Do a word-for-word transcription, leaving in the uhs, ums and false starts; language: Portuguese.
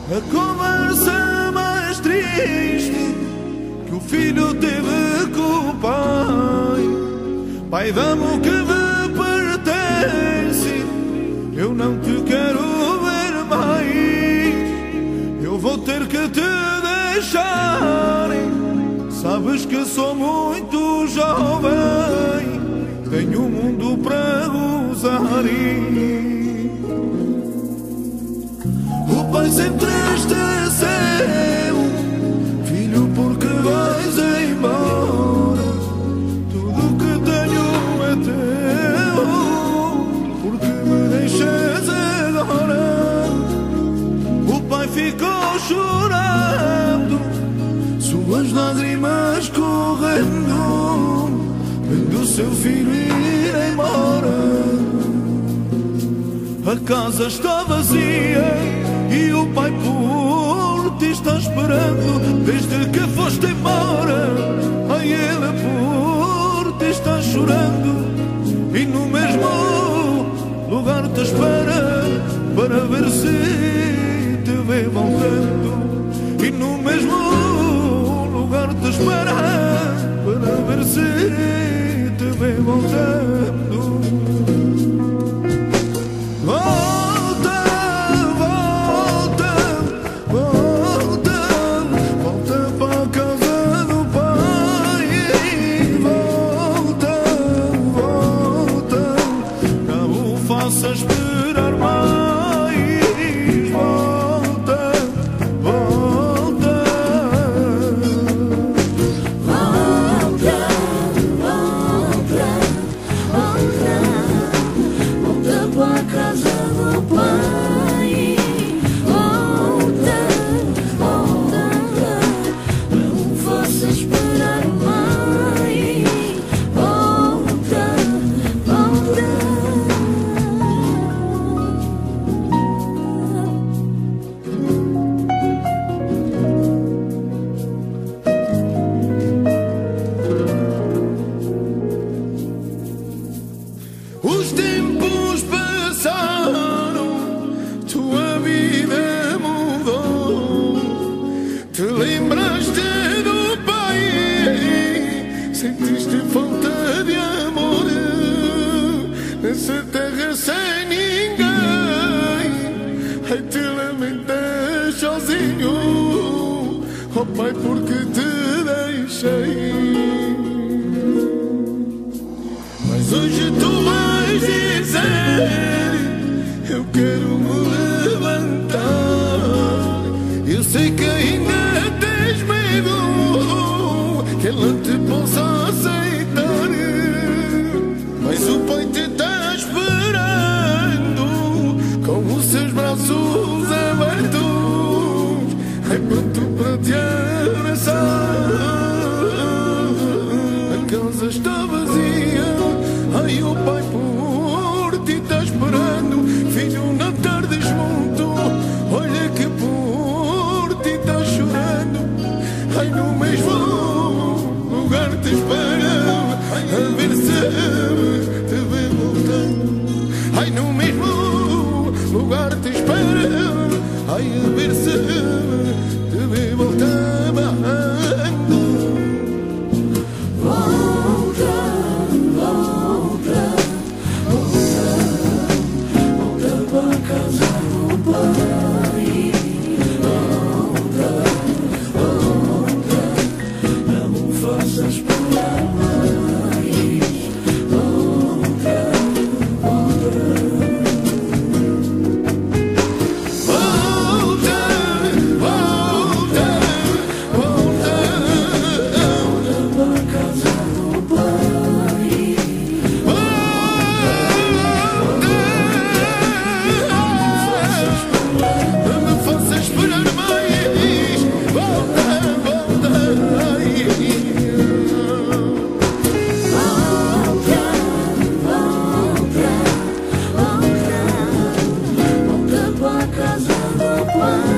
A conversa mais triste que o filho teve com o pai. Pai, dá-me o que me pertence, eu não te quero ver mais. Eu vou ter que te deixar, sabes que sou muito jovem, tenho o mundo para gozar. O pai se entristeceu: filho, porque vais embora? Tudo que tenho é teu, porque me deixas agora? O pai ficou chorando, suas lágrimas correndo, vendo seu filho ir embora. A casa está vazia e o pai por ti está esperando. Desde que foste embora, ai, ele por ti está chorando, e no mesmo lugar te espera para ver se te vê voltando. E no mesmo lugar te espera para ver se te vê voltando. Volta, volta, volta, volta para a casa do pai. Volta, volta, não o faças esperar mais. Volta, volta, volta, volta, volta, volta para a casa do pai. Volta, volta, não o faças esperar mais. Volta, volta. os tempos passaram, tua vida mudou. Te lembraste do pai, sentiste falta de amor. Nessa terra sem ninguém, ai, te lamentas sozinho. Oh pai, porque te deixei. Mas hoje tu vais dizer: eu quero me levantar. Eu sei que ainda tens medo que ela te possa aceitar, mas o pai te está esperando com os seus braços abertos, ai, pronto para te abraçar. A casa está vazia, ai, o pai por ti está esperando. Filho, não tardes muito, olha que por ti está chorando. Ai, no mesmo lugar te espera, a ver se te vê voltando. Ai, no mesmo lugar te espera, ai, a ver se te vê voltando. Volta, volta, volta, volta para a casa do pai. Volta, volta, não o faças esperar mais. Volta, volta. Volta, volta, volta, Para a casa do pai. não me faças esperar mais. Volta, volta, ai. Volta, volta, volta, volta para a casa do pai.